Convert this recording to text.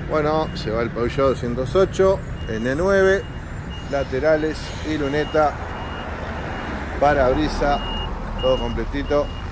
Bueno, se va el Peugeot 208 N9, laterales y luneta, parabrisa, todo completito.